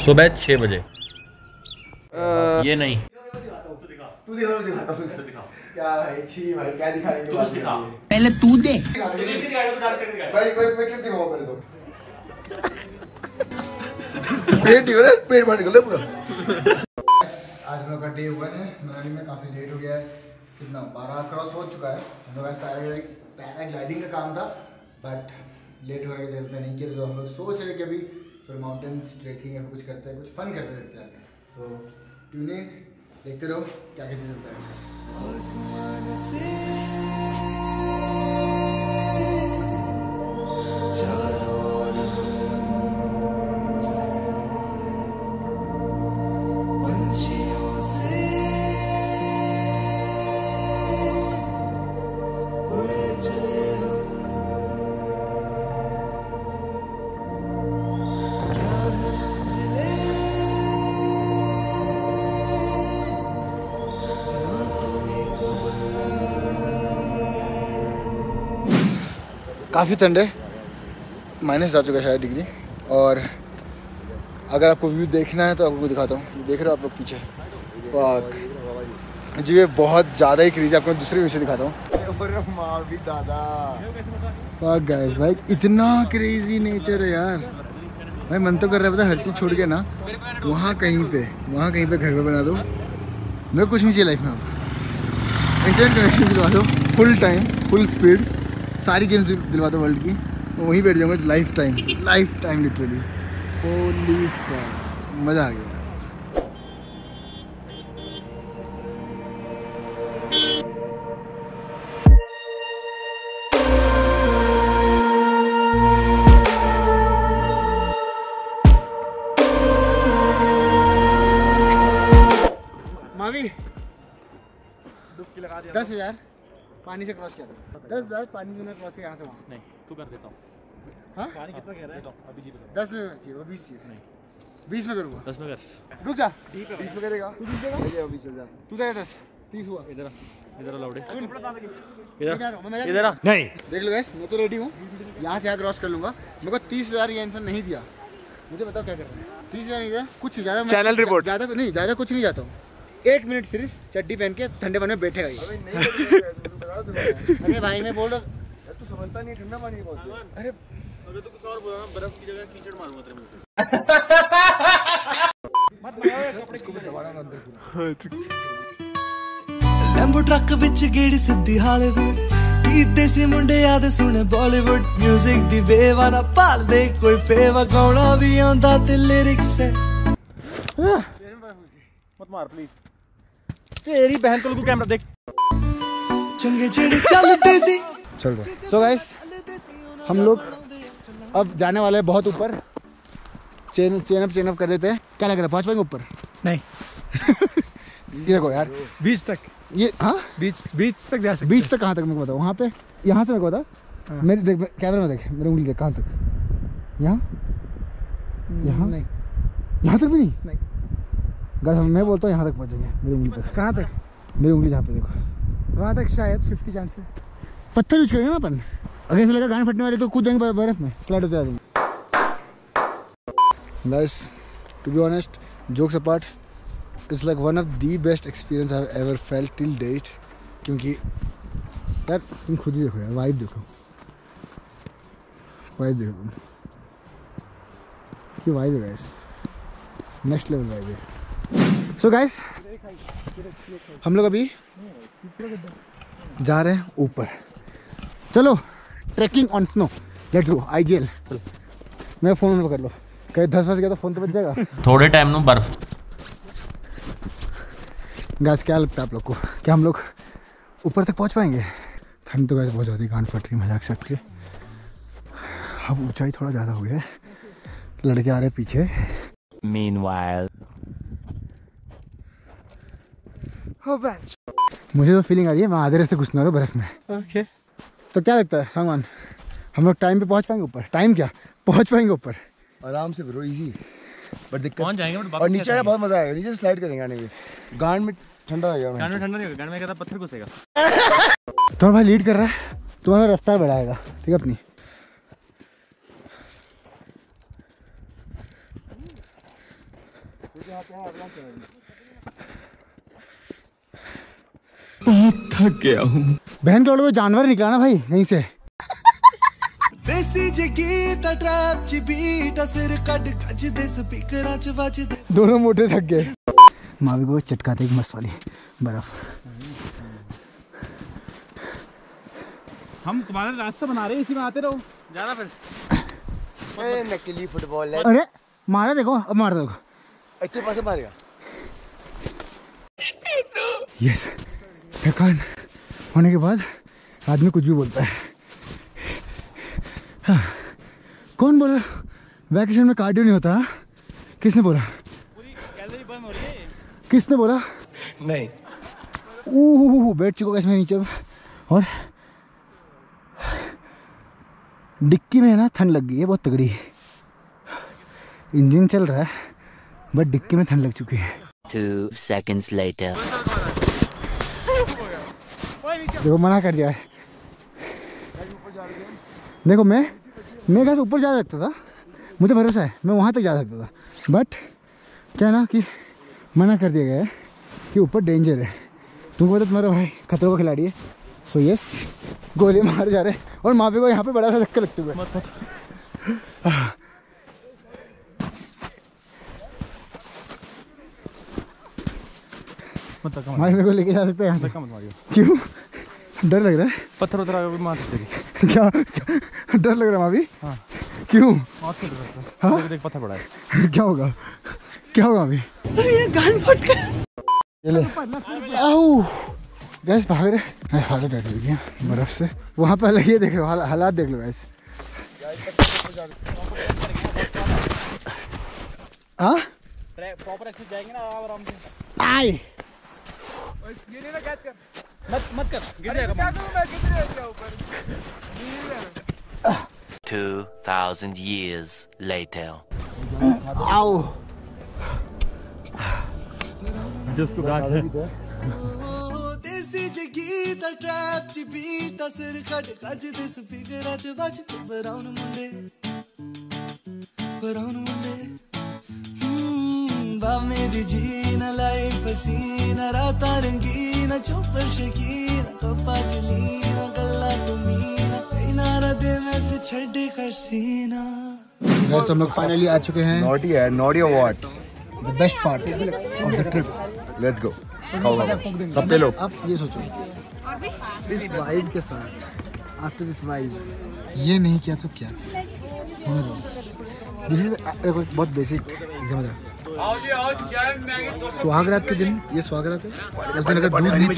सुबह 6 बजे। ये नहीं तू दिखा क्या भाई, छी भाई क्या दिखा रही है? तू दिखा पहले तू दे भाई कोई क्लिप दिखाओ पहले तो। पेट निकले, पेट बाहर निकले पूरा। आज हम लोग का डे 1 है मनाली में। काफी लेट हो गया है, कितना 12 क्रॉस हो चुका है। हम लोग आज पैराग्लाइडिंग का काम था बट लेट होने के चलते नहीं किया, तो हम लोग सोच रहे कि अभी थोड़ा माउंटेन्स ट्रेकिंग या कुछ करते हैं, कुछ फन करते देखते हैं। सो ट्यून इन, देखते रहो क्या क्या चीज़ चलता है। काफ़ी ठंड है, माइनस जा चुका है शायद डिग्री। और अगर आपको व्यू देखना है तो आपको दिखाता हूँ, देख रहे हो आप लोग पीछे। वाह जी, ये बहुत ज़्यादा ही क्रेजी। आपको दूसरे व्यू से दिखाता हूँ। वाह गाइस, भाई इतना क्रेजी नेचर है यार। भाई मन तो कर रहा है पता, हर चीज़ छोड़ के ना वहाँ कहीं पे घर में बना दो। मेरे को कुछ नहीं चाहिए लाइफ में। अब इंटरनेट कनेक्शन दिलवा दो, फुल टाइम फुल स्पीड, सारी गेम्स दिलवा दो वर्ल्ड की, वहीं बैठ जाऊँगा life time literally. Holy fuck, मज़ा आ गया। मावी 10,000 पानी से क्रॉस किया था। 10,000 पानी से क्रॉस किया यहाँ से वहाँ। नहीं, तू कर देता हूँ। हाँ पानी कितना कह रहा है? अभी जी 10 में चाहिए, वो 20 चाहिए। नहीं 20 में करूँगा। 10 में कर। रुक जा, 20 में करेगा तू? 20 देगा, 20 चल जा। तू दे 10, 30 हुआ। इधर लाउड है। इधर नहीं। देख लो गाइस, मैं तो रेडी हूँ, यहाँ से यहाँ क्रॉस कर लूँगा। मेरे को 30,000 ये आंसर नहीं दिया, मुझे बताओ क्या करना है। 30,000 नहीं दिया, कुछ ज़्यादा चैनल रिपोर्ट, ज़्यादा कुछ नहीं जाता हूँ। 1 मिनट सिर्फ चड्डी पहन के ठंडे पानी में बैठेगा ये। अरे भाई मैं बोल रहा हूँ, तू समझता नहीं, ठंडा पानी बहुत। अरे अगर तू कुछ और बोला ना, बर्फ की जगह कीचड़ मारूंगा तेरे मुंह पे। मत लगाओ कपड़े को, दबाना ना अंदर पूरा। लैम्बो ट्रक विच गेड़ी सिद्धी हालीवुड, कीते सी मुंडे याद सुने बॉलीवुड। म्यूजिक दी वेवा ना पाल दे कोई फेवा, गाना भी आंदा ते लिरिक्स है। मत मार प्लीज, तेरी बहन को कैमरा देख। चंगे जेड़े चलते सी चल रहा। सो गाइस, हम लोग अब जाने वाले हैं बहुत ऊपर। चेन अप कर देते हैं। क्या लग रहा है, पहुंच पाएंगे ऊपर? नहीं। ये देखो यार, बीच तक। ये हाँ, बीच तक जा सकते। बीच तक कहाँ तक मेरे को बताओ? वहाँ पे, यहाँ से मेरे को बता। मेरी देख, कैमरा में देख, मेरी उंगली देख कहाँ तक। यहाँ नहीं, यहाँ तक भी नहीं। गाइस मैं बोलता हूँ यहाँ तक पहुँचेंगे, मेरी उंगली तक। कहाँ तक? मेरी उंगली जहाँ पे देखो, वहाँ तक शायद 50 चांस है। पत्थर यूज करेंगे ना अपन, अगर ऐसा लगा गाना फटने वाले तो कूद जाएंगे बर्फ में, स्लाइड होते आ जाएंगे। Guys to be honest, jokes apart, it's like one of the best experience I have ever felt till date. क्योंकि यार तुम खुद ही देखो यार, वाइब देखो तुम, ये वाइब है गाइस, नेक्स्ट लेवल वाइब है। सो गाइस हम लोग अभी जा रहे हैं ऊपर। चलो tracking on snow, let's go. IGL मैं फोन पकड़ लो, कहीं 10 बज गया तो फोन तो बच जाएगा। थोड़े टाइम में बर्फ। गैस क्या लगता है आप लोग को, क्या हम लोग ऊपर तक पहुंच पाएंगे? ठंड तो गैस बहुत ज़्यादा, गांड फट रही मजाक से हट के। अब ऊंचाई थोड़ा ज़्यादा हो गया है, लड़के आ रहे हैं पीछे। Meanwhile, मुझे तो फीलिंग आ रही है मैं आधे रास्ते घुसने वाला बर्फ में। ओके तो क्या लगता है सांगवान, हम लोग टाइम पे पहुंच पाएंगे ऊपर? टाइम क्या, पहुंच पाएंगे ऊपर आराम से ब्रो, इजी। बट दिक्कत पहुंच जाएंगे, और नीचे आने बहुत मजा आएगा। नीचे स्लाइड करेंगे आने में, गांड में ठंडा रहेगा। गांड में ठंडा नहीं होगा, गांड में कहता पत्थर घुसेगा। तुम्हारा भाई लीड कर रहा है, तुम्हारा रफ्तार बढ़ाएगा, ठीक है अपनी। थक गया हूँ। बहन के लोगों को जानवर निकला ना भाई यहीं से। देसी जगीत ट्रैप च बीट सिर कट गज दे स्पीकरां च वजदे दोनों मोटे थक गए। मावी को चटकाते एक मस्त वाली बर्फ। हम तुम्हारा रास्ता बना रहे हैं, इसी में आते रहो। जाना फिर नकली फुटबॉल है। अरे मारा देखो, अब मार देखो। इतने पास मारेगा। यस, थकान होने के बाद आदमी कुछ भी बोलता है। हाँ। कौन बोला वैकेशन में कार्डियो नहीं होता? किसने बोला? पूरी कैलोरी बर्न हो रही है। किसने बोला? नहीं। बैठ चुका है इसमें नीचे। और डिक्की में है ना ठंड लग गई है बहुत तगड़ी। इंजन चल रहा है बट डिक्की में ठंड लग चुकी है। 2 seconds later. देखो मना कर दिया है। देखो मैं कैसे ऊपर जा सकता था, मुझे भरोसा है मैं वहाँ तक जा सकता था, बट क्या ना कि मना कर दिया गया है कि ऊपर डेंजर है। तुमको पता तुम्हारा भाई खतरों का खिलाड़ी है। सो यस, गोली मार जा रहे हैं और माँ को यहाँ पे बड़ा सा धक्का लगते हुए। माँ मेरे को लेके जा सकते हैं यहाँ से? क्यों डर लग रहा है? पत्थर उतर आगे मार सकते। क्या डर लग रहा है अभी? हाँ। क्यों? हाँ? देख पत्थर पड़ा है। क्या होगा अभी? ये गान फट गया। आओ गैस भाग रहे। हालत बैठ गई है बर्फ से। वहाँ पे अलग ही देख रहे हो, हालात देख लो गैस। हाँ प्रॉपर एक्सेस जाएंगे ना आराम से। आए ये नहीं ना कैच कर, मत कर, गिर जाएगा। क्या करूं मैं, गिर जाएगा ऊपर। 2000 years later. आओ जिसको गाठ है। देसी जगीत ट्रैप च बीट सिर कट गज दे स्पीकरां च वजदे ब्राउन मुंडे बामे दी जीना लाई पसीना राता रंगीना चुप शकीना कपा चलीना गल्ला तुमीना कई नारा दे में से छड़े कर सीना। गैस हम लोग फाइनली आ चुके हैं। नॉटी है, नॉटी और what? The best part of the trip. Let's go. सब पे लोग। आप ये सोचो इस वाइब के साथ, आफ्टर दिस वाइब ये नहीं किया तो क्या? दिस इज बहुत बेसिक एग्जांपल है। सुहागरात के दिन, ये सुहागरात है, उस दिन अगर दूध नहीं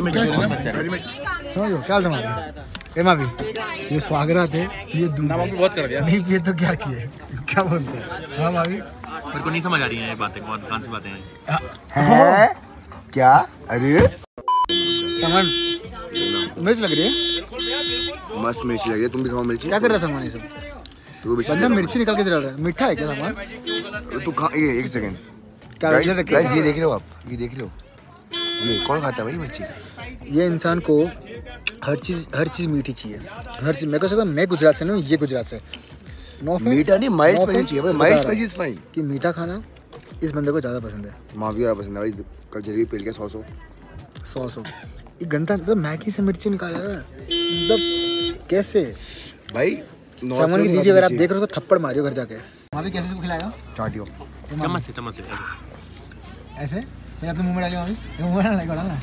समझ लो क्या समझ एमा भी ये सुहागरात है तो ये दूध बहुत कर दिया नहीं पिए तो क्या किए, क्या बोलते हैं? हाँ भाभी मेरे को नहीं समझ आ रही है ये बातें, कौन सी बातें हैं क्या? अरे सामान मिर्च लग रही है, मस्त मिर्ची लग रही है। तुम भी खाओ मिर्ची। क्या कर रहा है सामान ये सब? तू भी बंदा मिर्ची निकाल के डाल रहा है। मीठा है क्या सामान? तू खा, ये एक सेकंड क्या गाइस, ये देख रहे हो आप? ये देख रहे हो? ये कौन खाता है भाई मिर्ची? ये इंसान को हर चीज़ मीठी चाहिए, हर चीज़। मैं कह सकता हूँ मैं गुजरात से नहीं, ये गुजरात से। नो ऑफेंस, मीठा नहीं, माइल्ड स्पाइसी चाहिए भाई। Mild spicy is fine. कि मीठा खाना इस बंदे को ज़्यादा पसंद है। माँ भी ज़्यादा पसंद है भाई। कल जलेबी पेल के 100 ये गंदा मैगी से मिर्ची निकाल रहा है मतलब कैसे भाई? सामान की दीदी अगर आप देख रहे हो तो थप्पड़ मारियो घर जाके। वहाँ भी कैसे इसको खिलाएगा? चाटियो चम्मच से ऐसे मैं अपने मुंह में डाली, मुंह में डालना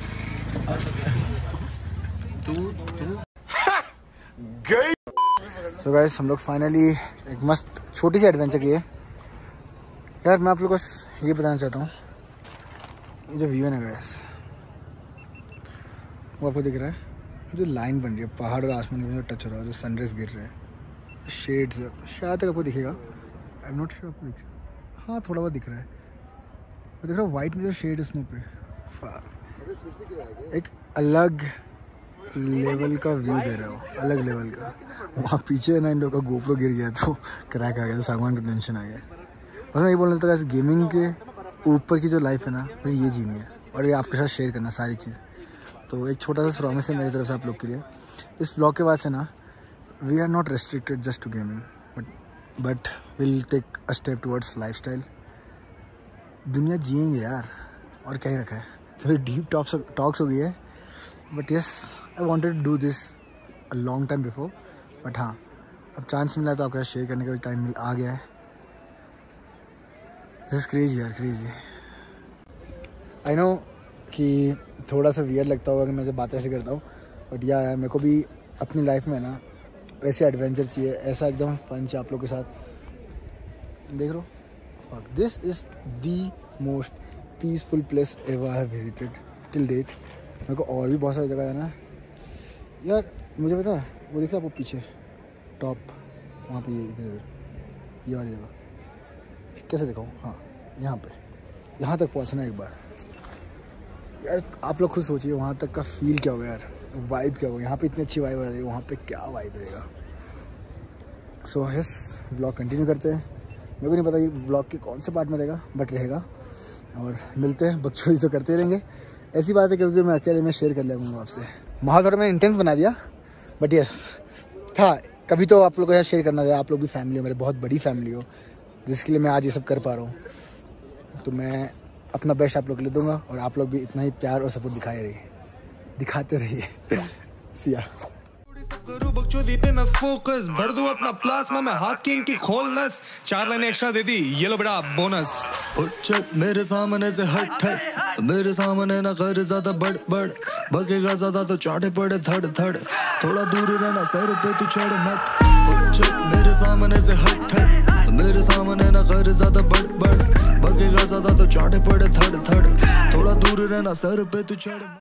तो गाइस हम लोग फाइनली एक मस्त छोटी सी एडवेंचर की है यार। मैं आप लोगों को ये बताना चाहता हूँ, ये जो व्यू है ना गाइस, वो आपको दिख रहा है जो लाइन बन रही है पहाड़ और आसमान के बीच टच हो रहा है, जो सनराइज गिर रहा है, शेड्स शायद तक आपको दिखेगा। आई एम नॉट श्योर आपको दिख, हाँ थोड़ा बहुत दिख रहा है। वो दिख रहा है वाइट में जो शेड है स्नो पे, एक अलग लेवल का व्यू दे रहा हो, अलग लेवल का। वहाँ पीछे ना इन लोगों का गोप्रो गिर गया तो क्रैक आ गया, तो सामान का टेंशन आ गया। बस मैं ये बोलना चाहता हूँ गेमिंग के ऊपर की जो लाइफ है ना, बस ये जीनी है और ये आपके साथ शेयर करना सारी चीज़। तो एक छोटा सा प्रॉमिस है मेरी तरफ से आप लोग के लिए, इस ब्लॉग के बाद से ना we are not restricted just to gaming, but will take a step towards life style दुनिया जिएंगे यार, और क्या ही रखा है। थोड़ी डीप टॉक्स हो गई है, but yes I wanted to do this a long time before, but हाँ अब चांस मिला तो आपके साथ शेयर करने का टाइम आ गया है। दिस इज़ क्रेजी यार, क्रेजी। आई नो कि थोड़ा सा वियर्ड लगता होगा कि मैं जब बातें ऐसे करता हूँ, बट या मेरे को भी अपनी लाइफ में ना वैसे एडवेंचर चाहिए, ऐसा एकदम फन चाहिए आप लोग के साथ। देख लो, this is the most peaceful place ever I have visited till date. मेरे को और भी बहुत सारी जगह है ना यार, मुझे पता है वो दिख रहा है वो पीछे टॉप, वहाँ पे इधर ये वाली जगह कैसे दिखाऊँ, हाँ यहाँ तक पहुँचना है एक बार यार। आप लोग खुद सोचिए वहाँ तक का फील क्या होगा यार, वाइब क्या होगा। यहाँ पे इतनी अच्छी वाइब आ जाएगी, वहाँ पे क्या वाइब रहेगा। सो यस, व्लॉग कंटिन्यू करते हैं। मेरे को नहीं पता कि व्लॉग के कौन से पार्ट में रहेगा, बट रहेगा, और मिलते हैं। बकचोदी तो करते रहेंगे, ऐसी बात है क्योंकि मैं अकेले में शेयर कर लूँगा आपसे। माहौल थोड़ा मैंने इंटेंस बना दिया, बट यस था, कभी तो आप लोगों के साथ शेयर करना चाहिए। आप लोग भी फैमिली हो, मेरे बहुत बड़ी फैमिली हो, जिसके लिए मैं आज ये सब कर पा रहा हूँ। तो मैं अपना बेस्ट आप लोग के लिए दूंगा, और आप लोग भी इतना ही प्यार और सपोर्ट दिखाते रहिए। सिया करूं बकचोदी पे मैं फोकस, भर दूं अपना प्लाज्मा मैं हाथ की इनकी खोलनस, 4 लाइनें एक्स्ट्रा दे दी ये लो बड़ा बोनस। चल मेरे सामने से हट, मेरे सामने ना कर ज्यादा बड़, बकेगा ज्यादा तो चाटे पड़े धड़, थोड़ा दूर रहना सर पे तू चढ़ मत। चल मेरे सामने से हट, मेरे सामने ना कर ज्यादा बड़, बकेगा ज्यादा तो चाटे पड़े धड़, थोड़ा दूर रहना सर पे तू चढ़।